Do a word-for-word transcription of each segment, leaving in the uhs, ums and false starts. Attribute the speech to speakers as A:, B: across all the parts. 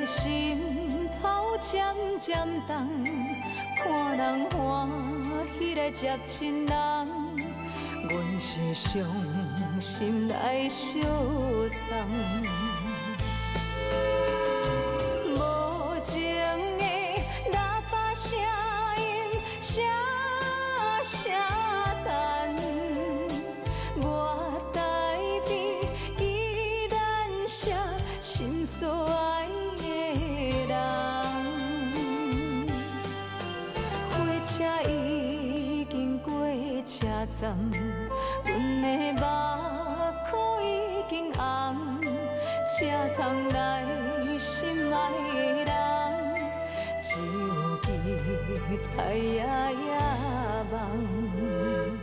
A: 心头渐渐重，看人欢喜来接亲人，阮是伤心来相送。无情的喇叭声音，声声等，我台边依然写心所爱的人。火车已经过车站，阮的目眶已经红，车窗内心爱的人，只有期待夜夜梦。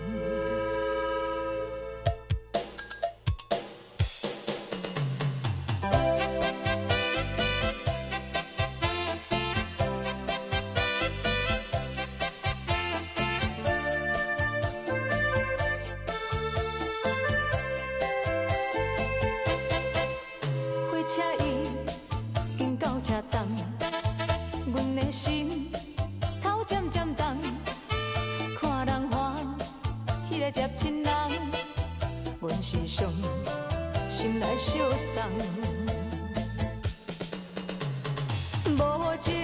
A: 接亲人，阮是伤心来相送，无情。